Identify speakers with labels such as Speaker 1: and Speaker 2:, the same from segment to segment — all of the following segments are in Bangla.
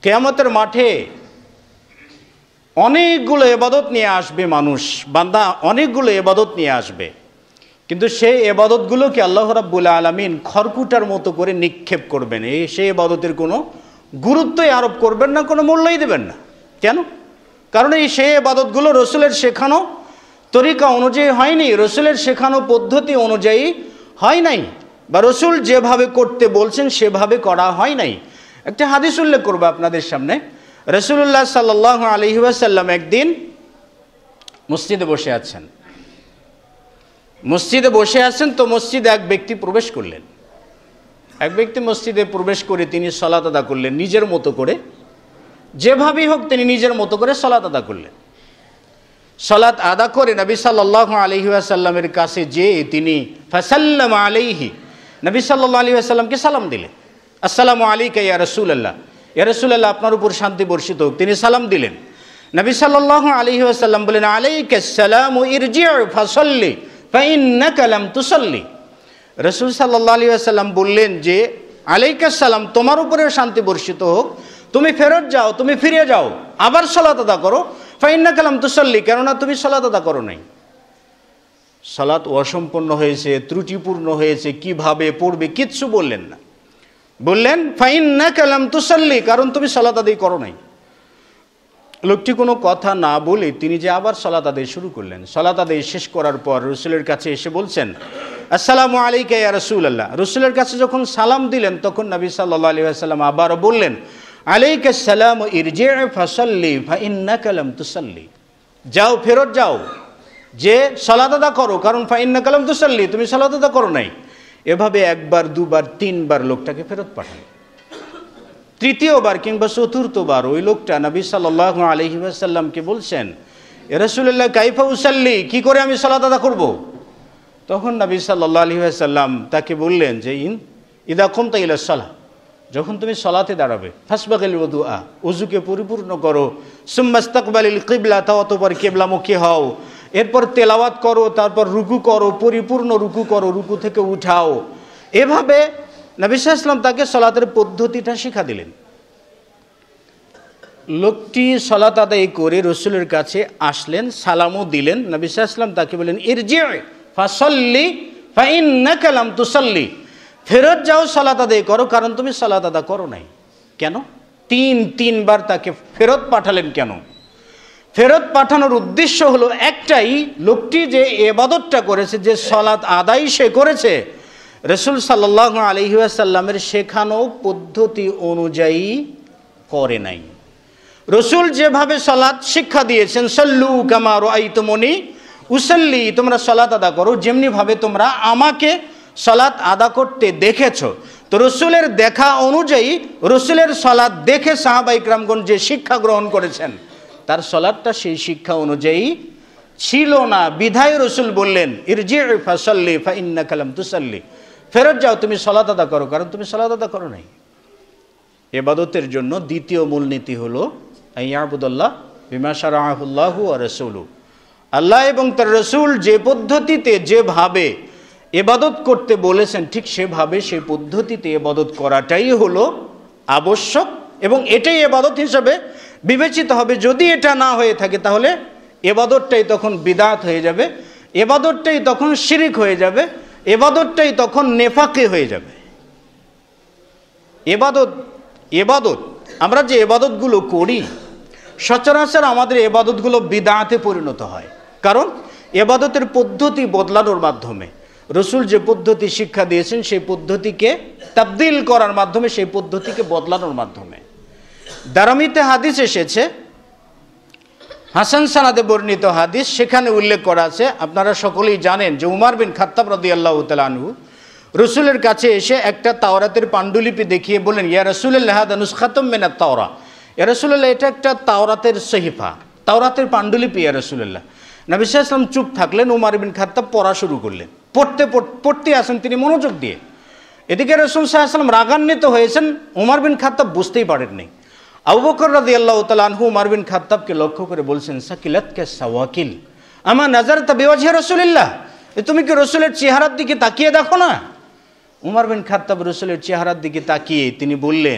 Speaker 1: কিয়ামতের মাঠে অনেকগুলো ইবাদত নিয়ে আসবে মানুষ, বান্দা অনেকগুলো ইবাদত নিয়ে আসবে, কিন্তু সেই ইবাদতগুলোকে আল্লাহ রাব্বুল আলামিন খড়কুটার মতো করে নিক্ষেপ করবেন। সেই ইবাদতের কোনো গুরুত্বই আরোপ করবেন না, কোনো মূল্যই দেবেন না। কেন? কারণ সেই ইবাদতগুলো রসুলের শেখানো তরিকা অনুযায়ী হয়নি, রসুলের শেখানো পদ্ধতি অনুযায়ী হয় নাই, বা রসুল যেভাবে করতে বলছেন সেভাবে করা হয় নাই। একটা হাদিস উল্লেখ করবো আপনাদের সামনে। রাসূলুল্লাহ সাল্লাল্লাহু আলাইহি ওয়াসাল্লাম একদিন মসজিদে বসে আছেন। তো মসজিদে এক ব্যক্তি প্রবেশ করলেন। এক ব্যক্তি মসজিদে প্রবেশ করে তিনি সালাত আদা করলেন নিজের মতো করে, যেভাবেই হোক তিনি নিজের মতো করে সালাত আদা করলেন। সালাত আদা করে নবী সাল্লাল্লাহু আলাইহি ওয়াসাল্লামের কাছে যেয়ে তিনি ফাসাল্লামা আলাইহি, নবী সাল্লাল্লাহু আলাইহি ওয়াসাল্লামকে সালাম দিলেন। আসসালামু আলাইকা ইয়া রাসূলুল্লাহ, ইয়া রাসূলুল্লাহ আপনার উপর শান্তি বর্ষিত হোক। তিনি সালাম দিলেন। নবী সাল্লাল্লাহু আলাইহি ওয়াসাল্লাম বলেন আলাইকাস সালামু ইরজি' ফাসাল্লি ফাইন্নাকা লাম তুসাল্লি। রাসূল সাল্লাল্লাহু আলাইহি ওয়াসাল্লাম বললেন যে আলাইকাস সালাম, তোমার উপরেও শান্তি বর্ষিত হোক, তুমি ফেরত যাও, তুমি ফিরে যাও, আবার সালাত আদা করো। ফাইন্নাকা লাম তুসাল্লি, কেননা তুমি সালাত আদা করো নাই। সালাত অসম্পূর্ণ হয়েছে, ত্রুটিপূর্ণ হয়েছে, কিভাবে পড়বে কিচ্ছু বললেন না। বললেন ফাইন্নাকা লাম তুসাল্লি, কারণ তুমি সালাত আদায় করো নাই। লোকটি কোনো কথা না বলে তিনি যে আবার সালাত আদায় শুরু করলেন। সালাত আদায় শেষ করার পর রসুলের কাছে এসে বলছেন আসসালামু আলাইকা ইয়া রাসূলুল্লাহ। রসুলের কাছে যখন সালাম দিলেন তখন নবী সাল্লাল্লাহু আলাইহি ওয়াসাল্লাম আবার বললেন আলাইকাস সালামু ইরজি' ফাসাল্লি ফাইন্নাকা লাম তুসাল্লি, যাও ফেরত যাও, যে সালাত আদা করো, কারণ ফাইন্নাকা লাম তুসাল্লি, তুমি সালাত আদা করো নাই। এভাবে একবার, দুবার, তিনবার লোকটাকে ফেরত পাঠান। তৃতীয়বার কিংবা চতুর্থবার ওই লোকটা নবী সাল্লাল্লাহু আলাইহি ওয়াসাল্লামকে বলছেন ইয়া রাসূলুল্লাহ কাইফা উসাল্লি, কি করে আমি সালাত আদা করব? তখন নবী সাল্লাল্লাহু আলাইহি ওয়াসাল্লাম তাকে বললেন যে ইদা কুমতা ইলা সালাহ, যখন তুমি সালাতে দাঁড়াবে ফাসবাগিল ওযুআ, ওযুকে পরিপূর্ণ করো, সুম্মা ইস্তাকবালিল কিবলা, অতঃপর কিবলামুখী হও, এরপর তেলাওয়াত করো, তারপর রুকু করো, পরিপূর্ণ রুকু করো, রুকু থেকে উঠাও। এভাবে নবী সাল্লাল্লাহু আলাইহি ওয়াসাল্লাম তাকে সালাতের পদ্ধতিটা শিক্ষা দিলেন। লোকটি সালাত আদায় করে রসুলের কাছে আসলেন, সালামও দিলেন। নবী সাল্লাল্লাহু আলাইহি ওয়াসাল্লাম তাকে বললেন ইরজি' ফাসাল্লি ফাইন্নাকা লাম তুসাল্লি, ফেরত যাও, সালাত আদায় করো, কারণ তুমি সালাত আদা করো নাই। কেন? তিনবার তাকে ফেরত পাঠালেন। কেন ফেরত পাঠানোর উদ্দেশ্য হলো একটাই, লোকটি যে ইবাদতটা করেছে, যে সালাত আদায় সে করেছে, রাসূল সাল্লাল্লাহু আলাইহি ওয়াসাল্লামের শেখানো পদ্ধতি অনুযায়ী করে নাই। রসুল যেভাবে সালাত শিক্ষা দিয়েছেন সাল্লু কামা রাআইতুমুনি উসাল্লি, তোমরা সালাত আদা করো যেমনিভাবে তোমরা আমাকে সালাত আদা করতে দেখেছো। তো রসুলের দেখা অনুযায়ী, রসুলের সালাত দেখে সাহাবায়ে কেরামগণ যে শিক্ষা গ্রহণ করেছেন, তার সালাতটা সেই শিক্ষা অনুযায়ী ছিল না। বিধায় রসুল বললেন ইরজি' ফাসাল্লি ফাইন্নাকা লাম তুসাল্লি, ফেরত যাও, তুমি সালাত আদা করো, কারণ তুমি সালাত আদা করো নাই। ইবাদতের জন্য দ্বিতীয় মূলনীতি হলো আইয়াবুদুল্লাহ বিমা শারাআহুল্লাহু ওয়া রাসূলুহু, আল্লাহ এবং তার রসুল যে পদ্ধতিতে যেভাবে ইবাদত করতে বলেছেন ঠিক সেভাবে সেই পদ্ধতিতে ইবাদত করাটাই হলো আবশ্যক, এবং এটাই ইবাদত হিসাবে বিবেচিত হবে। যদি এটা না হয়ে থাকে তাহলে ইবাদতটাই তখন বিদআত হয়ে যাবে, ইবাদতটাই তখন শিরিক হয়ে যাবে, ইবাদতটাই তখন নেফাকি হয়ে যাবে। ইবাদত আমরা যে ইবাদতগুলো করি সচরাচর আমাদের ইবাদতগুলো বিদআতে পরিণত হয়, কারণ ইবাদতের পদ্ধতি বদলানোর মাধ্যমে, রসুল যে পদ্ধতি শিক্ষা দিয়েছেন সেই পদ্ধতিকে তাবদিল করার মাধ্যমে, সেই পদ্ধতিকে বদলানোর মাধ্যমে। দারামিতে হাদিস এসেছে, হাসান সানাদে বর্ণিত হাদিস, সেখানে উল্লেখ করা আছে, আপনারা সকলেই জানেন যে উমর বিন খাত্তাব রাদিয়াল্লাহু তাআলা আনহু রসুলের কাছে এসে একটা তাওরাতের পাণ্ডুলিপি দেখিয়ে বলেন ইয়া রাসূলুল্লাহ হাদা নুসখাতুম মিনাত তাওরা, ইয়া রাসূলুল্লাহ এটা একটা তাওরাতের সহিফা, তাওরাতের পাণ্ডুলিপি ইয়া রাসূলুল্লাহ। নবী সাল্লাল্লাহু আলাইহি ওয়াসাল্লাম চুপ থাকলেন, উমর বিন খাত্তাব পড়া শুরু করলেন, পড়তে আসেন তিনি মনোযোগ দিয়ে। এদিকে রাসূল সাল্লাল্লাহু আলাইহি ওয়াসাল্লাম রাগান্বিত হয়েছেন, উমর বিন খাত্তাব বুঝতেই পারেননি। আবু বকর রাদিয়াল্লাহু তাআলা আনহু উমর বিন খাত্তাবকে লক্ষ্য করে বলছেন সাকিলাতকা সাওয়াকিল আমা নাযারতা বিওয়াজহি রাসূলিল্লাহ, তুমি কি রসুলের চেহারার দিকে তাকিয়ে দেখো না? উমর বিন খাত্তাব রসুলের চেহারার দিকে তাকিয়ে তিনি বললেন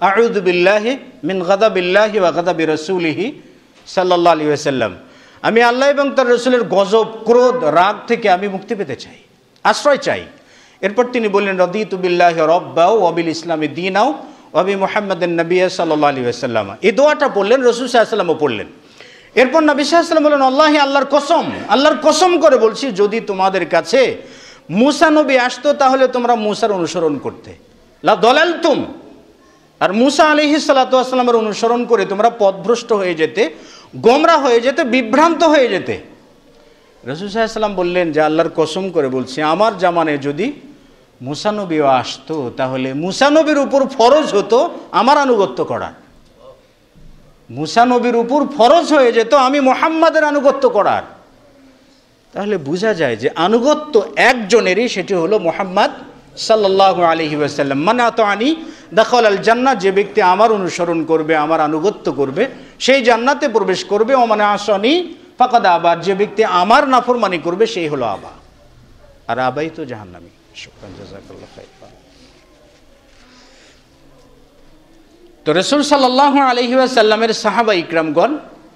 Speaker 1: আউযু বিল্লাহি মিন গাযাবিল্লাহি ওয়া গাযাবি রাসূলিহি সাল্লাল্লাহু আলাইহি ওয়াসাল্লাম, আমি আল্লাহ এবং তার রাসূলের গজব, ক্রোধ, রাগ থেকে আমি মুক্তি পেতে চাই, আশ্রয় চাই। এরপর তিনি বললেন রাদিতু বিল্লাহি রাব্বা ওয়া বিল ইসলামি দীনাও ওয়া বি মুহাম্মাদিন নাবিয়্যা সাল্লাল্লাহু আলাইহি ওয়াসাল্লাম। এই দোয়াটা পড়লেন, রাসূল সাল্লাল্লাহু আলাইহি ওয়াসাল্লামও পড়লেন। এরপর নবী সাল্লাল্লাহু আলাইহি ওয়াসাল্লাম বললেন আল্লাহি, আল্লাহর কসম করে বলছি, যদি তোমাদের কাছে মূসা নবী আসতো তাহলে তোমরা মূসার অনুসরণ করতে, লা দালালতুম, আর মূসা আলাইহিস সালাতু ওয়াস সালামের অনুসরণ করে তোমরা পথভ্রষ্ট হয়ে যেতে, গোমরা হয়ে যেতে, বিভ্রান্ত হয়ে যেতে। রাসূল সাল্লাল্লাহু আলাইহি ওয়াসাল্লাম বললেন যে আল্লাহর কসম করে বলছি, আমার জামানায় যদি মূসা নবীও আসতো তাহলে মূসা নবীর উপর ফরজ হতো আমার আনুগত্য করা, মূসা নবীর উপর ফরজ হয়ে যেত আমি মুহাম্মাদের আনুগত্য করার। তাহলে বোঝা যায় যে আনুগত্য একজনেরই, সেটি হলো মুহাম্মদ সাল্লাল্লাহু আলাইহি ওয়াসাল্লাম। মান আতাআনি দাখালাল জান্নাহ, যে ব্যক্তি আমার অনুসরণ করবে, আমার আনুগত্য করবে, সেই জান্নাতে প্রবেশ করবে। ওয়া মান আসানি ফাকাদ আবা, যে ব্যক্তি আমার নাফরমানি করবে সেই হলো আবা, আর আবাই তো জাহান্নামী। শুকরান, জাযাকাল্লাহু খাইরান। তো রাসূল সাল্লাল্লাহু আলাইহি ওয়াসাল্লামের সাহাবা ইকরামগণ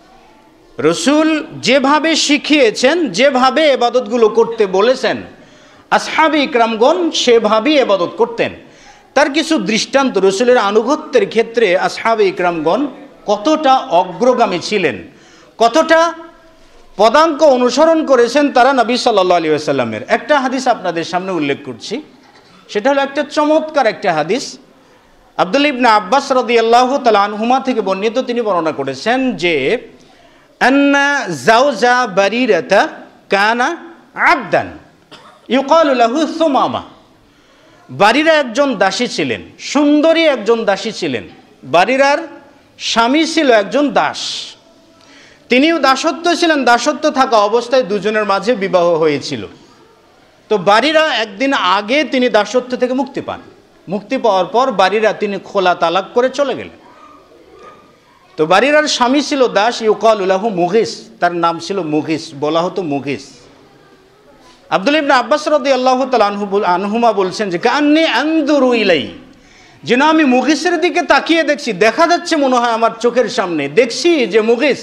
Speaker 1: রাসূল যেভাবে শিখিয়েছেন, যেভাবে ইবাদতগুলো করতে বলেছেন, আসহাবে ইকরামগণ সেভাবেই ইবাদত করতেন। তার কিছু দৃষ্টান্ত, রাসূলের আনুগত্যের ক্ষেত্রে আসহাবে ইকরামগণ কতটা অগ্রগামী ছিলেন, কতটা পদাঙ্ক অনুসরণ করেছেন তারা নবী সাল্লাল্লাহু আলাইহি ওয়াসাল্লামের। একটা হাদিস আপনাদের সামনে উল্লেখ করছি, সেটা হলো একটা চমৎকার একটা হাদিস। আব্দুল্লাহ ইবনে আব্বাস রাদিয়াল্লাহু তাআলা আনহুমা থেকে বর্ণিত, তিনি বর্ণনা করেছেন যে আন্না যাওজা বারিরাতা কানা আবদান ইউকালু লাহু সুমামা। বারিরা একজন দাসী ছিলেন, সুন্দরী একজন দাসী ছিলেন। বারিরার স্বামী ছিল একজন দাস, তিনিও দাসত্ব ছিলেন। দাসত্ব থাকা অবস্থায় দুজনের মাঝে বিবাহ হয়েছিল। তো বারিরা একদিন আগে তিনি দাসত্ব থেকে মুক্তি পান। মুক্তি পাওয়ার পর বারিরা তিনি খোলা তালাক করে চলে গেলেন। তো বারিরার স্বামী ছিল দাস, ইউকালু লাহু মুগিস, তার নাম ছিল মুগিস, বলা হতো মুগিস। আব্দুল্লাহ ইবনে আব্বাস রাদিয়াল্লাহু তাআলা আনহুমা বলছেন যে কান্নী আনদুরু ইলাই, যেন আমি মুগিসের দিকে তাকিয়ে দেখছি, দেখা যাচ্ছে মনে হয় আমার চোখের সামনে, দেখছি যে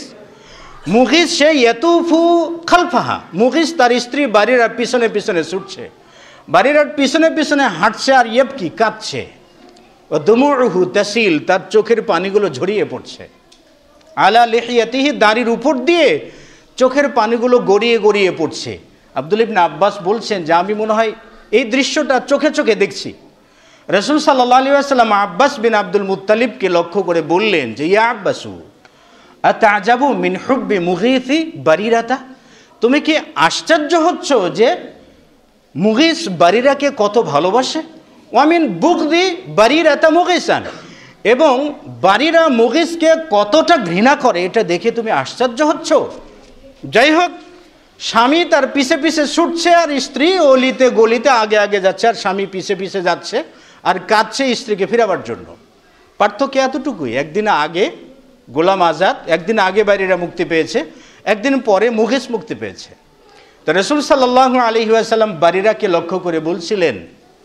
Speaker 1: মুগিস সে ইয়াতুফু খালফাহা, মুগিস তার স্ত্রী বারিরার পিছনে পিছনে ছুটছে, বারিরার পিছনে পিছনে হাঁটছে, আর ইয়াবকি, কাঁদছে, ও দুমুহু তাসিল, তার চোখের পানিগুলো ঝরিয়ে পড়ছে, আলা লিহিয়াতিহি, দাড়ির উপর দিয়ে চোখের পানিগুলো গড়িয়ে গড়িয়ে পড়ছে। আব্দুল্লাহ ইবনে আব্বাস বলছেন যে আমি মনে হয় এই দৃশ্যটা চোখে চোখে দেখছি। রাসূল সাল্লাল্লাহু আলাইহি ওয়াসাল্লাম আব্বাস বিন আব্দুল মুত্তালিবকে লক্ষ্য করে বললেন যে ইয়া আব্বাসু আতাজাবু মিন হুব্বি মুগীসি বারিরাতা, তুমি কি আশ্চর্য হচ্ছ যে মুগীস বারিরাকে কত ভালোবাসে? ওয়ামিন বুগদি বারিরাতা মুগীসান, এবং বারিরা মুগীসকে কতটা ঘৃণা করে, এটা দেখে তুমি আশ্চর্য হচ্ছ। যাই হোক, স্বামী তার পিছে পিছে ছুটছে, আর স্ত্রী অলিতে গলিতে আগে আগে যাচ্ছে, আর স্বামী পিছে পিছে যাচ্ছে আর কাঁদছে স্ত্রীকে ফিরাবার জন্য। পার্থক্য এতটুকুই, একদিন আগে গোলাম আজাদ, একদিন আগে বারিরা মুক্তি পেয়েছে, একদিন পরে মুগীস মুক্তি পেয়েছে। তো রাসূল সাল্লাল্লাহু আলাইহি ওয়াসাল্লাম বারিরাকে লক্ষ্য করে বলছিলেন,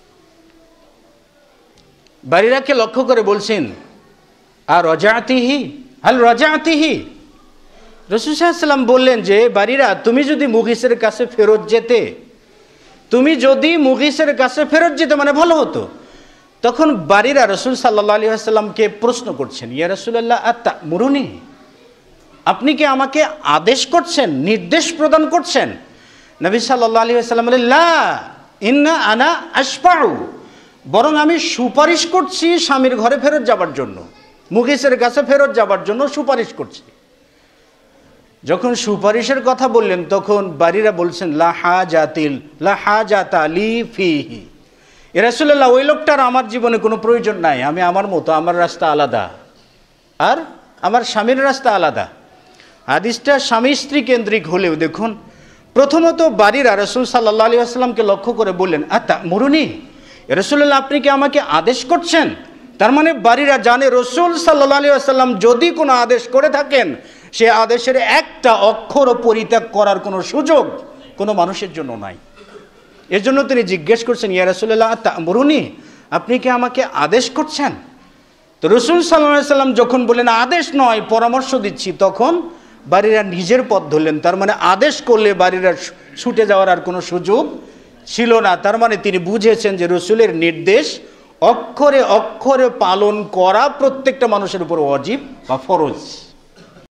Speaker 1: বারিরাকে লক্ষ্য করে বলছেন আর রাজাতিহি হাল রাজাতিহি। রাসূল সাল্লাল্লাহু আলাইহি ওয়াসাল্লাম বললেন যে বারিরা, তুমি যদি মুগীসের কাছে ফেরত যেতে, তুমি যদি মুগীসের কাছে ফেরত যেতে মানে ভালো হতো। তখন বারিরা রাসূল সাল্লাল্লাহু আলাইহি ওয়াসাল্লামকে প্রশ্ন করছেন, ইয়া রাসূলুল্লাহ আতা'মুরুনি, আপনি কি আমাকে আদেশ করছেন, নির্দেশ প্রদান করছেন? নবী সাল্লাল্লাহু আলাইহি ওয়াসাল্লাম বললেন লা ইন্না আনা আশফাউ, বরং আমি সুপারিশ করছি স্বামীর ঘরে ফেরত যাবার জন্য, মুগীসের কাছে ফেরত যাবার জন্য সুপারিশ করছি। যখন সুপারিশের কথা বললেন তখন বারিরা বলছেন লা হাজাতা লি ফিহি, ইয়া রাসূলুল্লাহ, ওই লোকটার আমার জীবনে কোনো প্রয়োজন নাই, আমি আমার মতো, আমার রাস্তা আলাদা, আর আমার স্বামীর রাস্তা আলাদা। হাদিসটা স্বামী স্ত্রী কেন্দ্রিক হলেও দেখুন, প্রথমত বারিরা রাসূল সাল্লাল্লাহু আলাইহি ওয়াসাল্লামকে লক্ষ্য করে বললেন আতা'মুরুনি, ইয়া রাসূলুল্লাহ, আপনি কি আমাকে আদেশ করছেন? তার মানে বারিরা জানে রাসূল সাল্লাল্লাহু আলাইহি ওয়াসাল্লাম যদি কোনো আদেশ করে থাকেন, সে আদেশের একটা অক্ষরও পরিত্যাগ করার কোনো সুযোগ কোনো মানুষের জন্য নাই। এর জন্য তিনি জিজ্ঞেস করছেন, ইয়া রাসূলুল্লাহ আতা'মুরুনি, আপনি কি আমাকে আদেশ করছেন? তো রসুল সাল্লাল্লাহু আলাইহি সাল্লাম যখন বললেন আদেশ নয় পরামর্শ দিচ্ছি, তখন বাড়িরা নিজের পথ ধরলেন। তার মানে আদেশ করলে বাড়িরা ছুটে যাওয়ার আর কোনো সুযোগ ছিল না। তার মানে তিনি বুঝেছেন যে রসুলের নির্দেশ অক্ষরে অক্ষরে পালন করা প্রত্যেকটা মানুষের উপর ওয়াজিব বা ফরজ।